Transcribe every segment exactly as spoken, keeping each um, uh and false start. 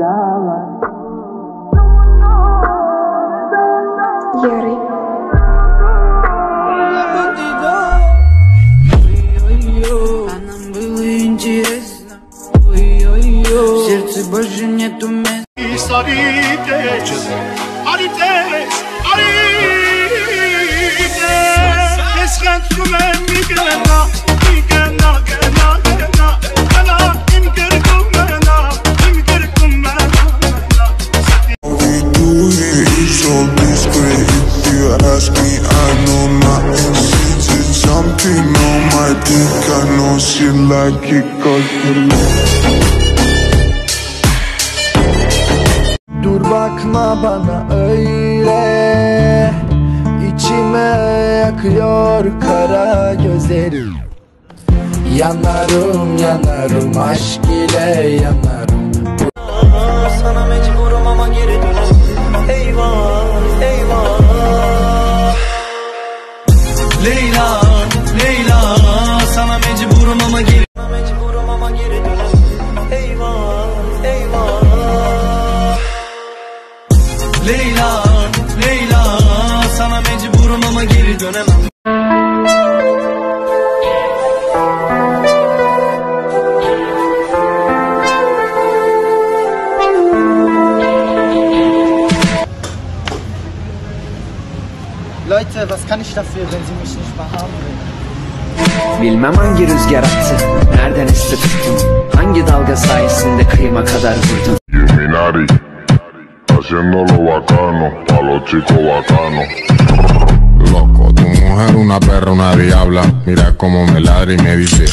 Yeri. Сердце больше нету места. Аритес, аритес, аритес. Esken kumen migena, migena, gena, gena, gena. İmkir kumena, imkir kumena. We do it, it's so discreet. If you ask me, I know nothing. She's something on my dick. I know she like it 'cause you Dur bakma bana öyle, içime yakıyor kara gözlerim. Yanarım yanarım aşk ile yanarım. Sana mecburum ama geri dönem. Eyvah eyvah. Leyla Leyla, sana mecburum ama geri Sana mecburum ama geri dönem. Eyvah eyvah. Leyla, Leyla, sana mecburum ama geri dönemem. Leute, was kann ich dafür, wenn Sie mich nicht mehr haben will? Bilmem hangi rüzgar attı, nereden esti tuttun, hangi dalga sayesinde kıyıma kadar vurdun. Illuminati, haciéndolo bacano, pa' los chicos bacanos. Loco, tu mujer una perra, una diabla. Mira cómo me ladra y me dice.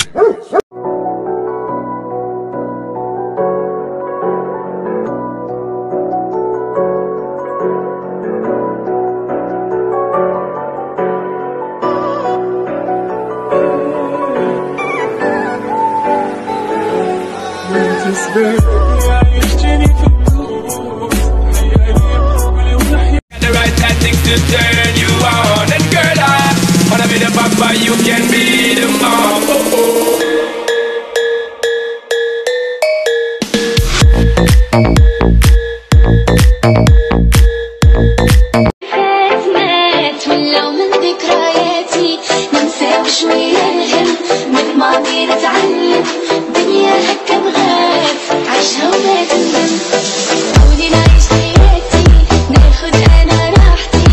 The right tactics to turn you on, and girl, I wanna be the papa, you can be the mom. Oh, oh. ولو من ذكرياتي ننسى شوية نهم من ماضي نتعلم دنيا هكا بغاف عيشها وما تندم قولي نعيش حياتي ناخد أنا راحتي.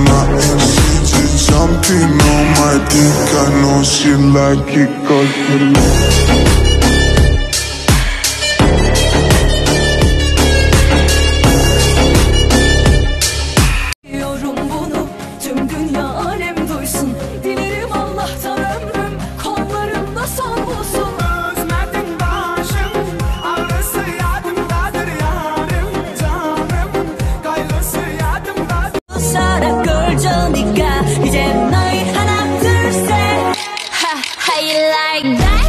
Something on my dick. I know she like it 'cause you 이제 너희 하나 둘 셋. How you like that?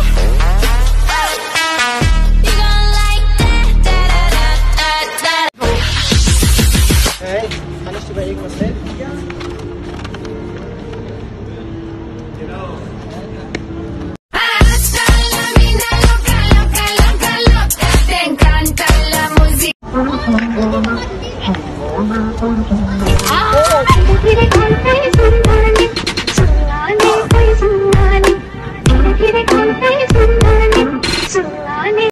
You gon' like that? Da da da da da. Hey, kann ich dir bei irgendwas helfen? Ja. Hasta la vida loca, loca, loca, loca. Te encanta la música.